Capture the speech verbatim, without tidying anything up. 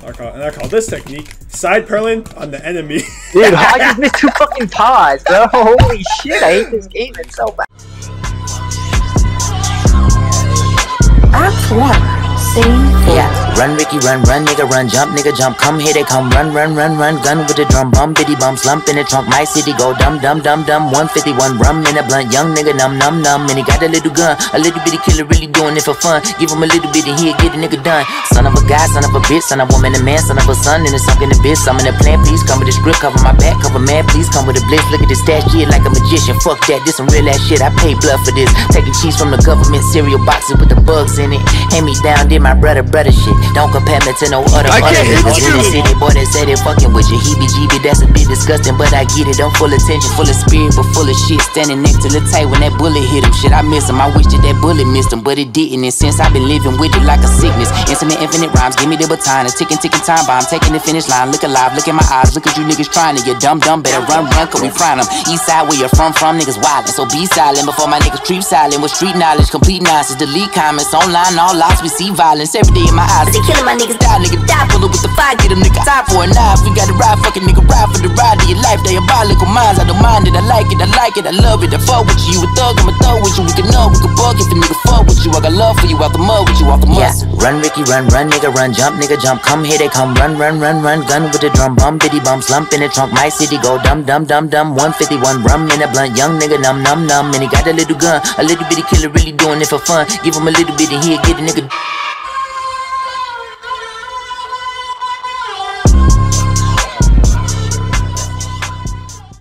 I call, and I call this technique side purling on the enemy. Dude, I just missed two fucking pods, bro. Holy shit, I hate this game. It's so bad. Act one. Yeah. Run, Ricky, run, run, nigga, run, jump, nigga, jump, come here, they come, run, run, run, run, gun with the drum, bum, bitty bum, slump in the trunk, my city go dumb, dumb, dumb, dumb, one fifty-one, rum in a blunt, young nigga, numb, numb, numb, and he got a little gun, a little bitty killer, really doing it for fun, give him a little bit and he'll get a nigga done, son of a guy, son of a bitch, son of a woman, a man, son of a son, and it's sunk in the bitch, I'm in the plan, please come with the script, cover my back, cover man, please come with the blitz, look at this stash shit like a magician, fuck that, this some real ass shit, I pay blood for this, taking cheese from the government, cereal boxes with the bugs in it, hand me down, did my brother, brother shit. Don't compare me to no other I other niggas in the you. city. Boy, they say they fucking with you. Heebie-jeebie, that's a bit disgusting, but I get it. I'm full of attention, full of spirit, but full of shit. Standing next to the tight when that bullet hit him. Shit, I miss him. I wish that that bullet missed him, but it didn't. And since I've been living with it like a sickness, infinite, infinite rhymes. Give me the baton, a ticking, ticking time bomb. Taking the finish line. Look alive, look in my eyes. Look at you niggas trying to get dumb, dumb. Better run, run, cause we frying them. East side where you're from, from niggas wildin'. So be silent before my niggas creep silent. With street knowledge, complete nonsense. Delete comments online, all lost. We see violence every day in my eyes. They killing my niggas, die, nigga, die. Pull up with the fire, get them nigga time for a knife. We gotta ride, fucking nigga, ride for the ride of your life. Diabolical minds, I don't mind it, I like it, I like it, I love it. I fuck with you, you a thug, I'm a thug with you. We can know, we can bug if a nigga fuck with you. I got love for you, out the mud with you, off the mud. Yeah. Run, Ricky, run, run, nigga, run, jump, nigga, jump. Come here, they come, run, run, run, run. Gun with the drum, bum, bitty bum, slump in the trunk. My city go dumb, dumb, dumb, dumb. one fifty-one, rum in a blunt, young nigga, numb, numb, numb. And he got a little gun, a little bitty killer, really doing it for fun. Give him a little bit and he'll get a nigga.